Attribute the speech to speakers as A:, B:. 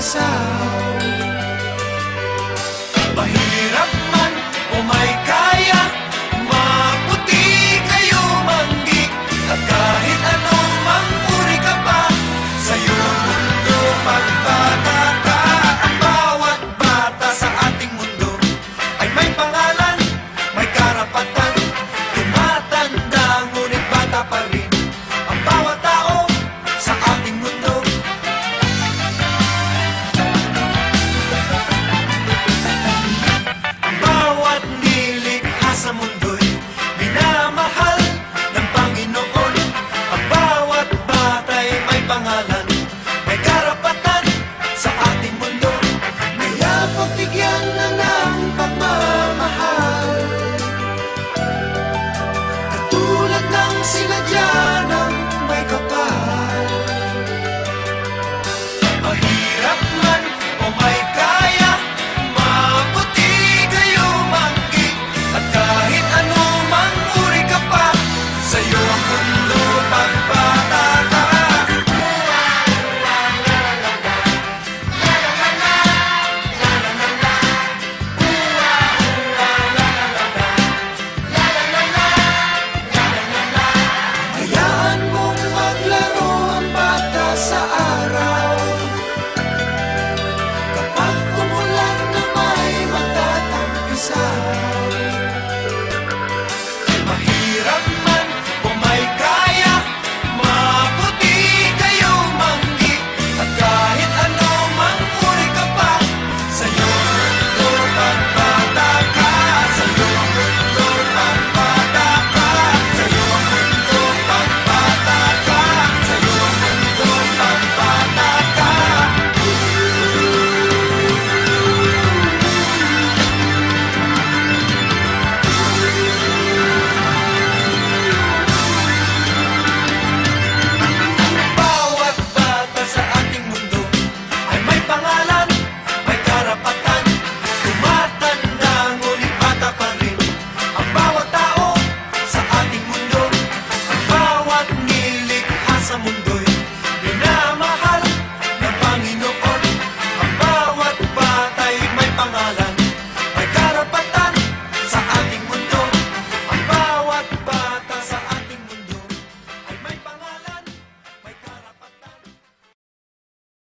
A: isaw. Mahirap man o may kaya, maputi kayo manggi, at kahit anong mang-uri ka pa, sa iyong mundo pagbata ka. Ang bawat bata sa ating mundo ay may pangalan, may karapatan, tumatanda ngunit bata pa rin ang bawat tao sa ating mundo. Ang bawat nilikha sa mundo'y minamahal ng Panginoon. Ang bawat bata'y may pangalan, may karapatan sa ating mundo. Kaya pagbigyan na ng pagmamahal, katulad ng sinadya ng may kapal. Mahirap man o may kaya, maputi kayo manggi, at kahit ano mang uri ka pa, sa iyo ang mundo pagbata ka. Hayaan mong maglaro ang bata sa araw, kapag umulan na may matatangkisaw. Mahirap man o may kaya, maputi kayo manggi, at kahit ano mang uri ka pa, sa iyong mundo pagbata ka. Sa iyong mundo pagbata ka. Sa iyong mundo pagbata ka. Sa iyong mundo pagbata ka. Bawat bata sa ating mundo ay may pangalan, may karapatan, tumatanda ngunit bata pa rin ang bawat tao sa ating mundo. Ang bawat nilikha sa mundo'y minamahal ng Panginoon. Ang bawat bata'y may pangalan,